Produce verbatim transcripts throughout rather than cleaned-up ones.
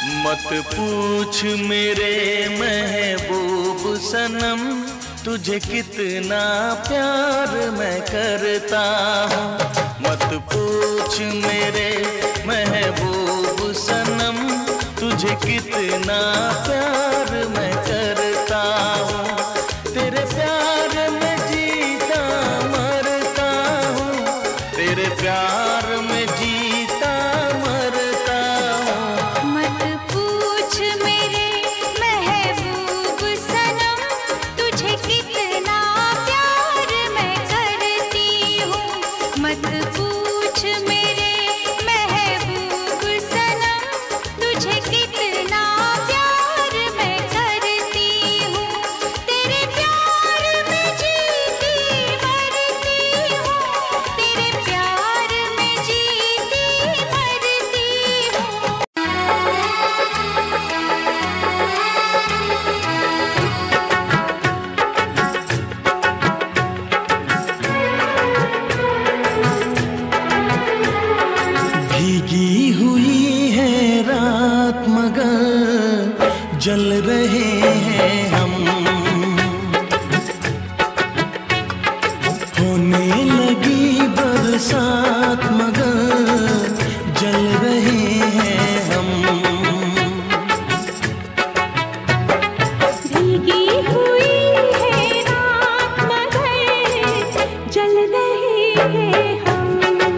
मत पूछ मेरे महबूब सनम, तुझे कितना प्यार मैं करता हूँ। मत पूछ मेरे महबूब सनम, तुझे कितना प्यार मैं करता हूँ। तेरे प्यार में जीता मरता हूँ, तेरे प्यार में जीता मरता हूँ। मत पूछ मेरे महबूब सनम, तुझे कितना प्यार मैं करती हूँ। मत पूछ मेरे महबूब सनम, तुझे कितना प्यार मैं करती हूँ। तेरे प्यार में जीती मरती हूँ, तेरे प्यार में जीती मरती हूँ। भीगी हुई है रात मगर जल रहे हैं हम, होने लगी बरसात मगर जल रहे हैं हम। भीगी हुई है रात मगर जल रहे हैं हम,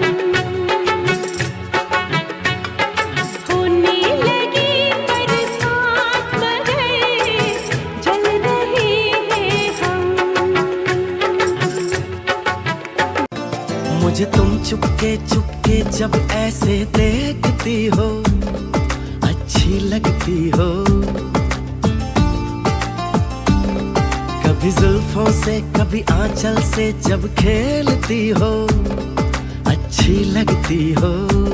होने लगी बरसात मगर जल रहे हैं हम। मुझे तुम चुपके चुपके जब ऐसे देखती हो, अच्छी लगती हो। कभी जुल्फों से कभी आंचल से जब खेलती हो, अच्छी लगती हो।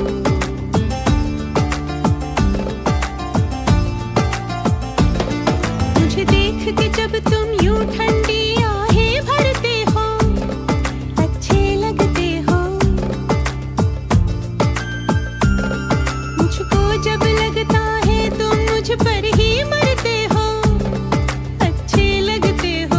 मुझे देख के जब तुम यूं ठंडी आहें भरते हो, अच्छे लगते हो। मुझको जब लगता है तुम मुझ पर ही मरते हो, अच्छे लगते हो।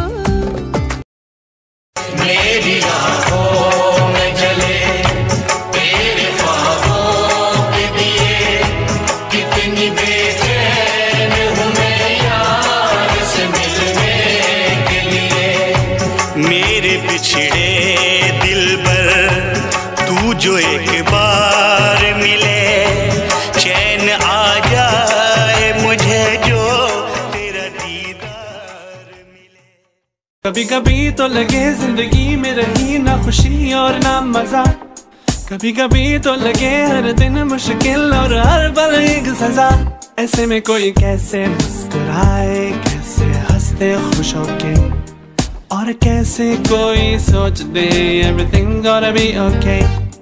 मेरी आँखों में जले तेरे ख्वाबों के दिए, कितनी बेचैन हूँ मैं यार से मिलने के लिए। मेरे बिछड़े दिल पर तू जो एक बार मिले, चैन आ जाए मुझे जो तेरा दीदार मिले। कभी कभी तो लगे जिंदगी में रही ना खुशी और ना मजा, कभी कभी तो लगे हर दिन मुश्किल और हर पल एक सजा। ऐसे में कोई कैसे मुस्कुराए, कैसे हंसते खुश होके, और कैसे कोई सोच दे everything gonna be okay।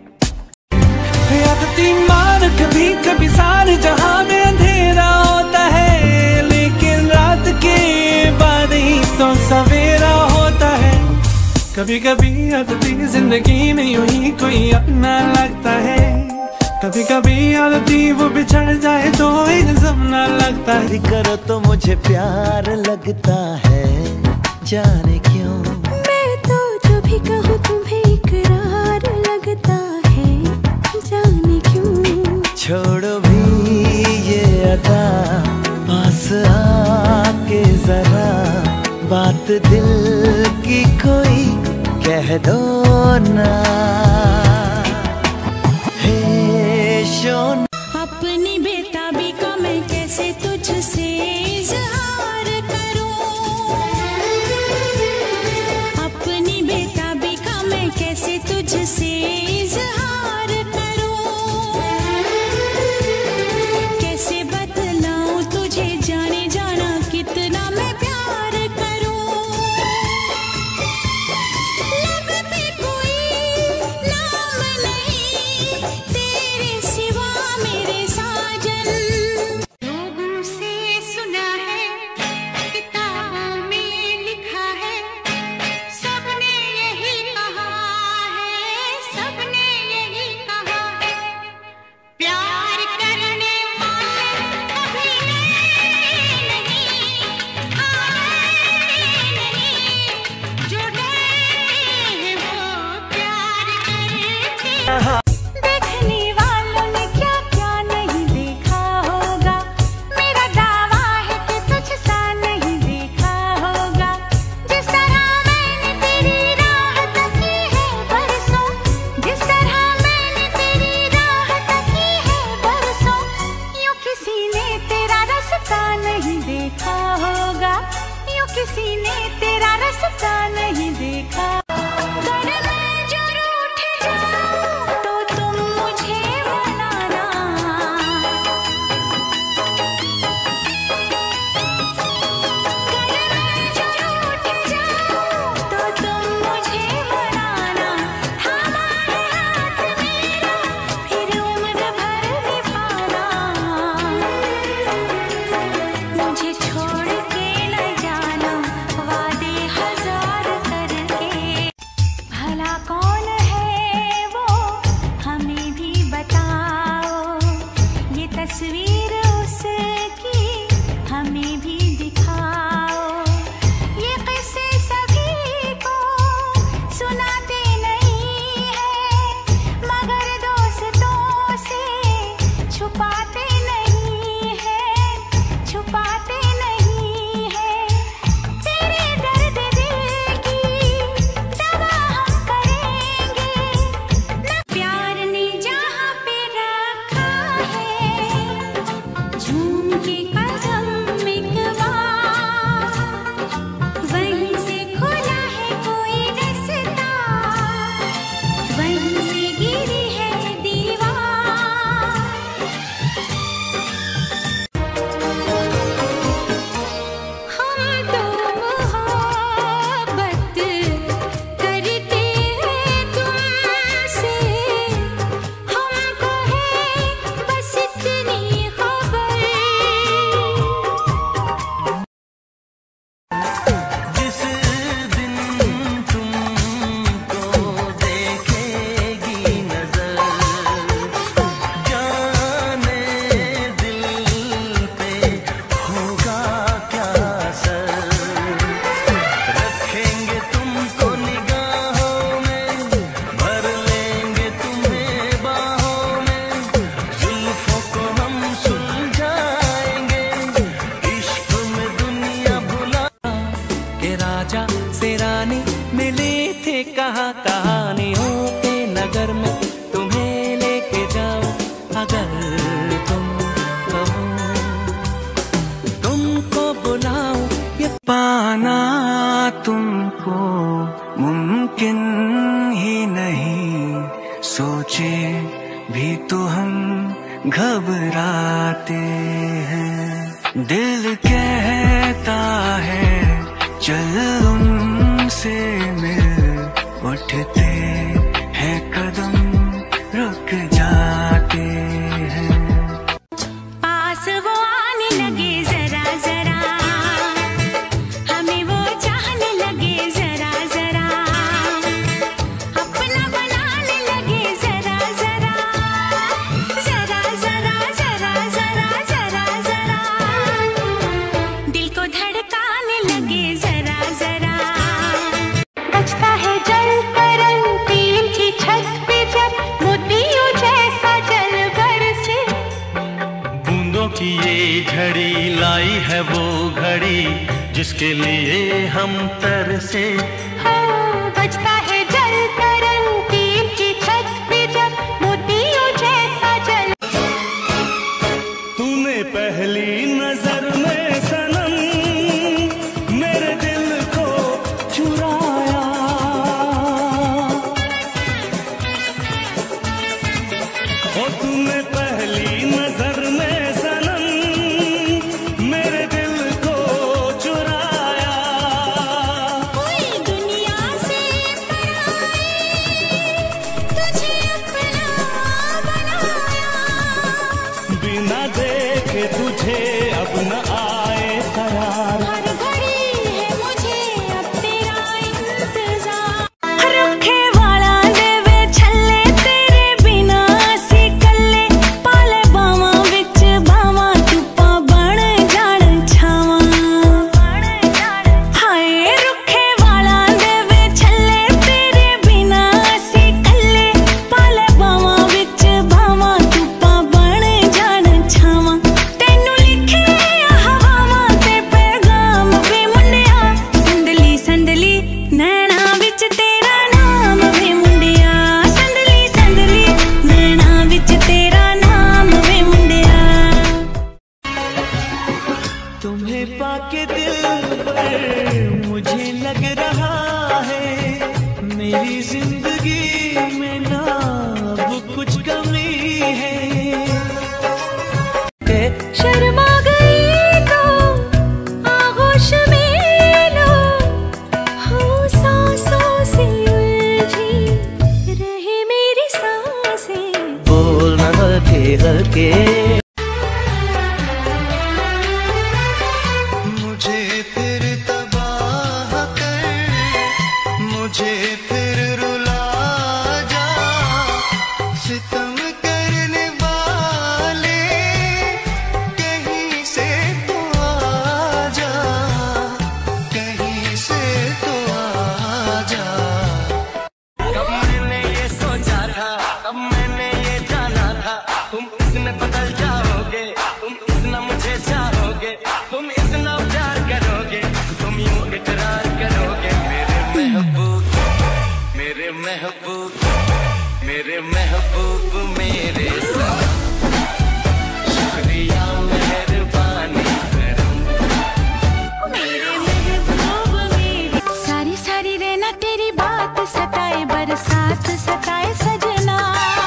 आदती मान कभी कभी सारे जहां में अंधेरा होता है, लेकिन रात के बाद ही तो सवेरा होता है। कभी कभी आदती जिंदगी में यूं ही कोई अपना लगता है, कभी कभी आदती वो बिछड़ जाए तो एक जमाना लगता है। करो तो मुझे प्यार लगता है, जाने क्यों। मैं तो जो भी कहूँ तुम्हें इकरार लगता है, जाने क्यों। छोड़ो भी ये अदा, पास आके जरा बात दिल की कोई कह दो ना। हे शोन अपनी बेताबी का मैं कैसे तुझसे इजहार करूं, अपनी बेताबी का मैं कैसे तुझसे इजहार करूं। कैसे बतलाऊं तुझे जाने जाना कितना मैं प्यार करूं। लब पे कोई नाम किसी ने तेरा रास्ता नहीं देखा होगा, यूं किसी ने तेरा रास्ता नहीं देखा। अगर मैं जो रूठ जाऊं तो तुम मुझे मनाना, अगर मैं जो रूठ जाऊं तो तुम मुझे मनाना। थामा है हाथ मेरा फिर उम्र भर निभाना, मुझे छोड़ के न जाना वादे हजार करके। भला कौन है वो हमें भी बताओ, ये तस्वीर उसकी हमें भी दिखाओ। ये किस्से सभी को सुनाते नहीं है, मगर दोस्तों से छुपाते नहीं है, छुपाते नहीं है। तेरे दर्द दिल की दवा हम करेंगे, न प्यार ने जहाँ पे रखा है झूम के कदम एक बार, वहीं से खुला है कोई रास्ता, वहीं से गिरी है दीवार। हम तो मोहब्बत करते हैं तुमसे, हमको है बस इतनी खबर। जिस दिन तुमको देखेगी नजर, जाने दिल पे होगा क्या असर। रखेंगे तुमको निगाहों में, भर लेंगे तुम्हें बाहों में, जुल्फों को हम सुलझाएंगे, इश्क में दुनिया भुला के। राजा से रानी मिले थे कहाँ कहानियों के नगर में, तुम्हें लेके जाओ अगर तुम कहो, तुमको बुलाओ ये पाना तुमको मुमकिन ही नहीं, सोचे भी तो हम घबराते हैं। दिल कहता है चल उनसे मिल, उठते हैं कदम रुक जाते हैं। पास वो आने लगे जरा जरा, हमें वो चाहने लगे जरा जरा, अपना बनाने लगे जरा जरा, जरा जरा जरा जरा जरा जरा, दिल को धड़काने लगे जरा जरा। बचता है जल तरंग टीम की छत पे जब मोतियों जैसा जल बरसे, बूंदों की ये झड़ी लाई है वो घड़ी जिसके लिए हम तरसे। हाँ, बचता है जल तरंग टीम की छत पे जब मोतियों जैसा जल। तूने पहली नजर में सनम मेरे दिल को चुराया, ओ तूने पहली नजर में सनम मेरे दिल को चुराया। कोई दुनिया से पराई तुझे अपना बनाया, बिना देखे तुझे अब न आए करार। हर घड़ी है मुझे अब तेरा इंतजार। रखे वाला देवे छल्ले तेरे बिना सी कल्ले, पाले बावा विच बावा धुप्पा बण जाण छावां। हाय रुखे वाला देवे छल्ले तेरे बिना सी कल्ले, पाले बावा विच बावा धुप्पा बण जाण छावां। तैनू लिखे आह तुम्हें पाके दिल पर मुझे लग रहा है मेरी जिंदगी में ना अब कुछ कमी है। शर्मा गई तो आगोश में लो, हो सांसों से उलझी रहे मेरी सांसें। बोलना हल्के हल्के मुझे फिर तबाह कर, मुझे फिर रुला जा, सितम करने वाले कहीं से तो आ जा, कहीं से तो आ जा। कब मैंने ये सोचा था, कब मैंने ये जाना था, तुम इसमें बदल जाओगे, तुम इतना मुझे चाहोगे, तुम इतना प्यार करोगे, तुम यूं इकरार करोगे। मेरे महबूब, मेरे महबूब, मेरे महबूब, मेरे साथ शुक्रिया मेहरबानी करम। मेरे महबूब मेरे, सारी सारी रहना तेरी बात सताए, बरसात सताए सजना।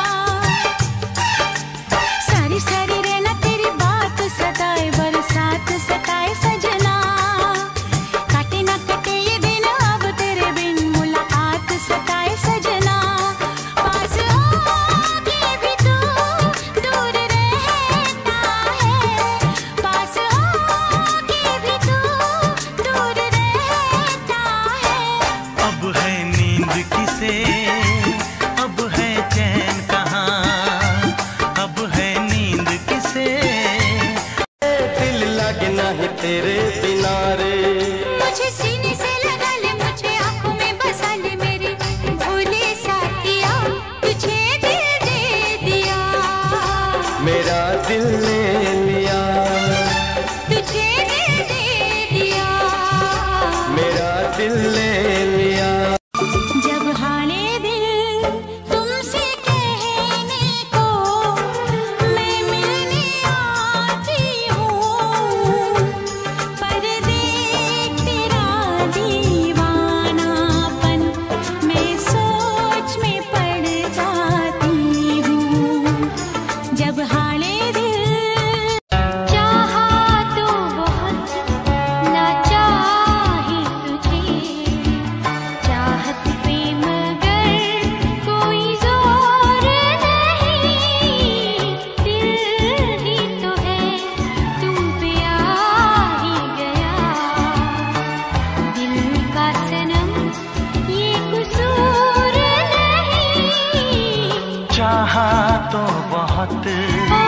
सारी सारी रहना तेरी बात सताए, बरसात सताए सजना। काटे ना कटे ये दिन अब तेरे बिन, मुलाकात सताए सजना। पास होके भी तू दूर रहता है, पास होके भी तू दूर रहता है। अब है नींद किसे, अब है चैन कहाँ, अब है नींद किसे। दिल लगना है तेरे बिना रे, मुझे सीने से लगा ले, मुझे आंखों में बसा ले, मेरे भोले साथिया तुझे दिल दे दिया। मेरा दिल ले लिया, तुझे दिल दे दिया। मेरा दिल ले लिया। जब हाले दिल तुमसे कहने को मैं मिलने आती हूँ, पर देख तेरा दीवानापन मैं सोच में पड़ जाती हूँ। जब हाले दिल चाहा तो बहुत ना चाहे तुझे, चाहत पे मगर कोई जोर नहीं। दिल ही तो है तू पे आ ही गया, दिल का सनम ये कसूर नहीं। चाहा तो बहुत